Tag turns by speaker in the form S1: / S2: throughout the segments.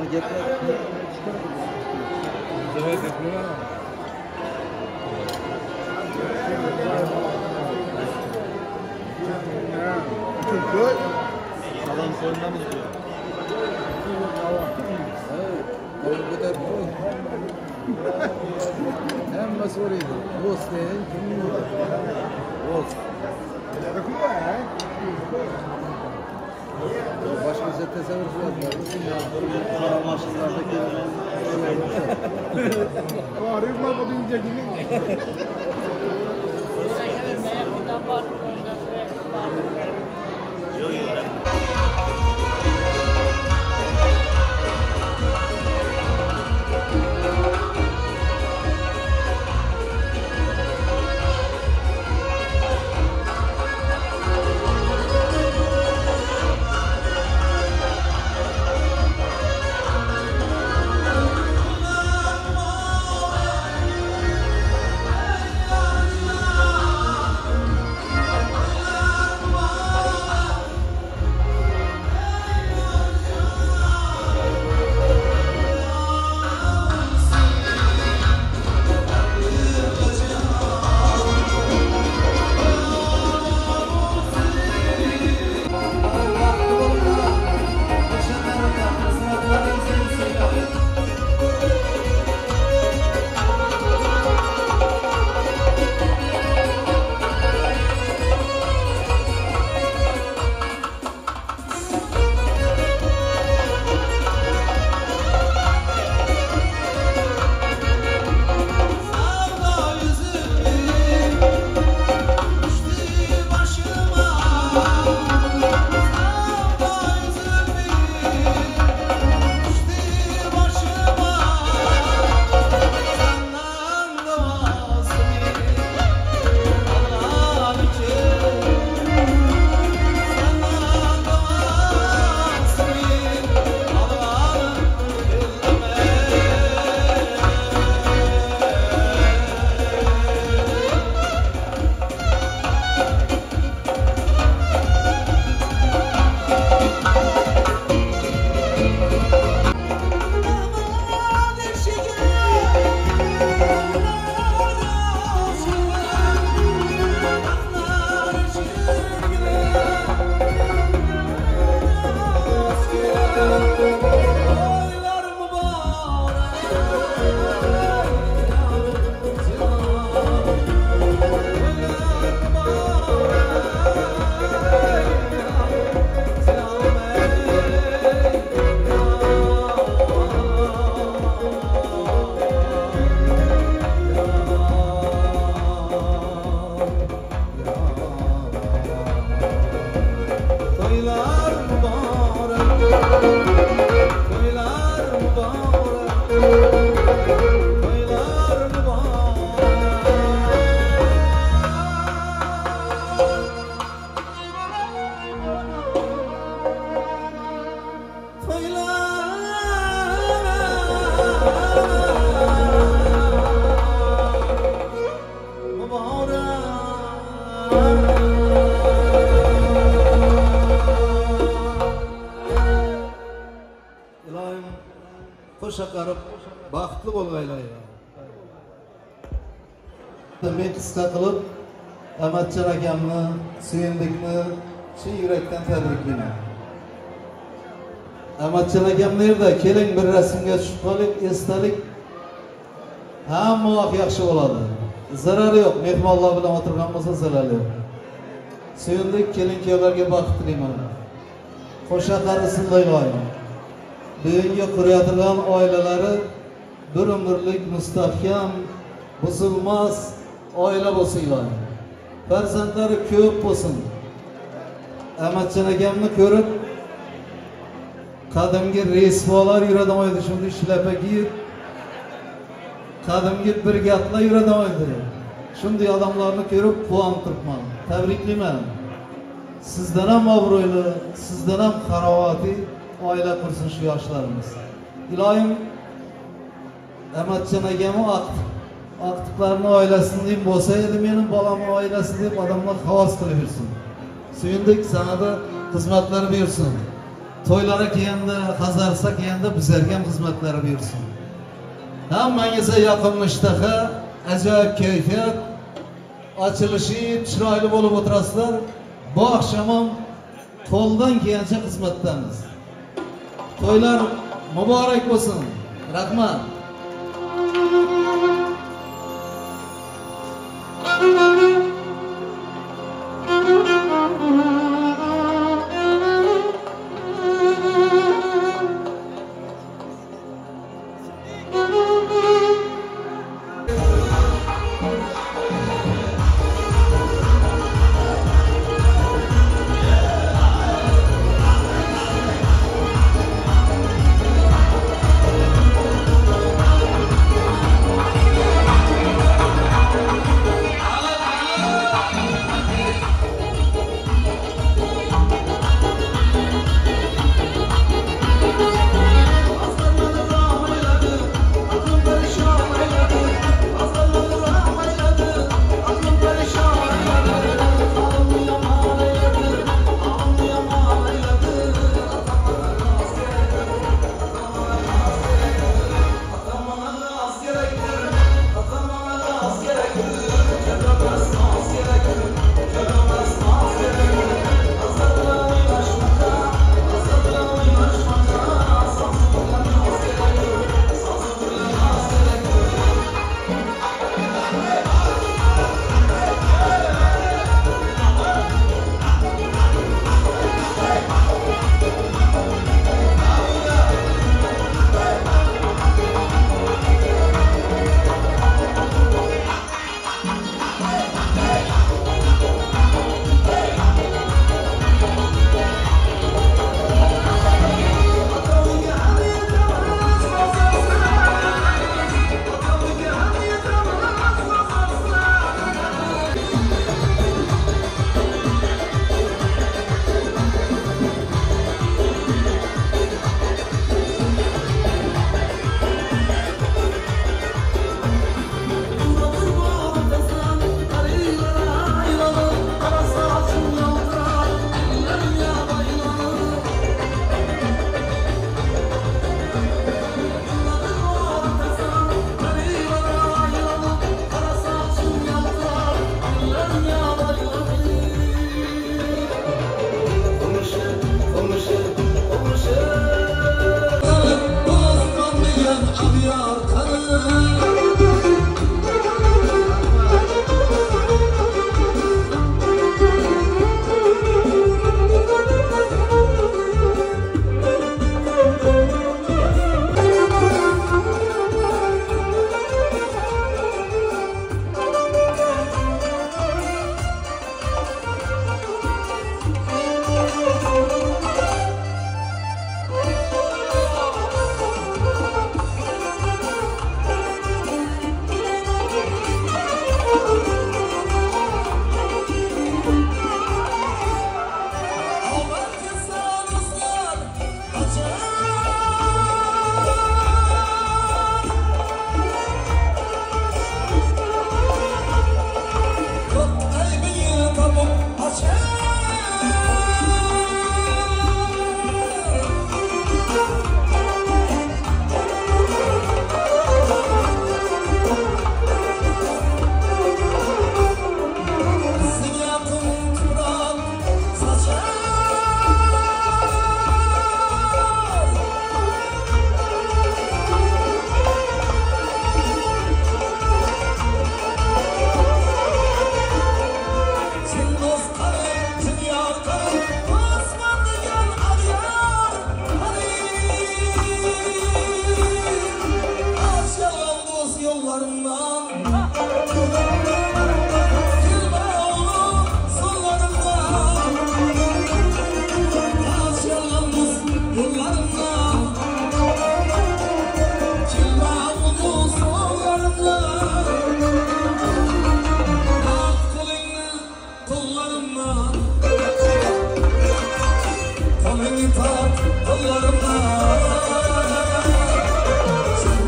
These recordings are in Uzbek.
S1: Salam so'ynamiz diyor. Hem so'raydi. Do'st deyin, kimni do'st. Başkaca tasavvur qiladi. Qora mashinalarda kelgan. Arif ma bu deyince
S2: baxtli bo'lg'aylar. Men qisqa qilib Amatjon akamni, Suyundikni chin yurakdan tabriklayman. Amatjon akam nerda? Keling bir rasmga tushib qoling, esdalik. Hamma vaqt yaxshi bo'ladi. Zarari yo'q, mehmonlar bilan o'tirgan bo'lsa zarari yo'q. Suyundik, kelin-kuyovlarga baxt tilayman. Qo'sha qarisinday qo'ying. Bugungi qurayotgan oilalari bir umrlik mustahkam, buzilmas oila bo'lsinlar. Farzandlari ko'p bo'lsin. Amatjon akamni ko'rib qadimgi resvolar yuradigan edi, shunday shlapa kiyib qadimgi bir gaplar yuradigan edi. Shunday odamlarni ko'rib quvonib turibman. Tabriklayman. Sizdan ham obro'li, sizdan ham harovati oila qursin shu yoshlarimiz. Ilohim Amatjon akamni aqtiqlarni oilasini deb bo'lsa edi, mening bolamning oilasi deb odamlar havas qilib yursin. Suyundik sanada xizmatlar buyursin. to'ylari kelganda, hazarsa kelganda bizlarga ham hizmatlari buyursin. Hammangizga yoqimli ishtaha, ajoyib kayfiyat, ochilishi chiroyli bo'lib o'tirasizlar. Bu oqshom ham qo'ldan kelgancha xizmatdamiz. To'ylar muborak bo'lsin. Rahmat.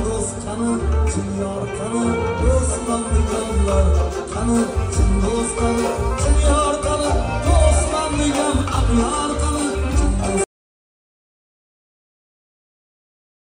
S3: Kanı, tüm dostlar,